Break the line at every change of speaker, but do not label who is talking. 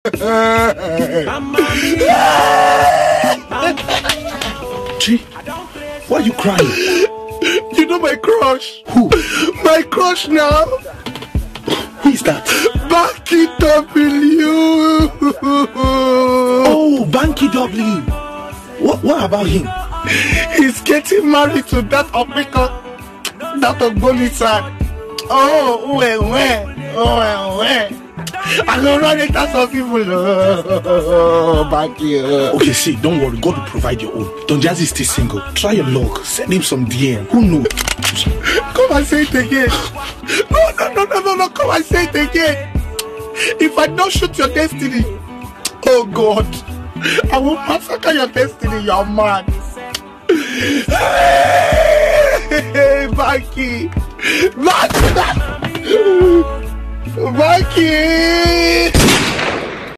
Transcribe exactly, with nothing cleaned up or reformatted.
G, why are you crying?
You know my crush.
Who?
My crush now.
Who is that?
Banky W.
Oh, Banky W. What, what about him?
He's getting married to that African, that Ogbolisa. Oh, where, where? Oh, where, where? I don't run it as of people. Oh, Banky.
Okay, see, don't worry. God will provide your own. Don Jazzy is still single. Try your luck. Send him some D M. Who knows?
Come and say it again. No, no, no, no, no, no. Come and say it again. If I don't shoot your destiny, oh God, I will massacre your destiny, your man. Hey, Banky. Banky. Banky.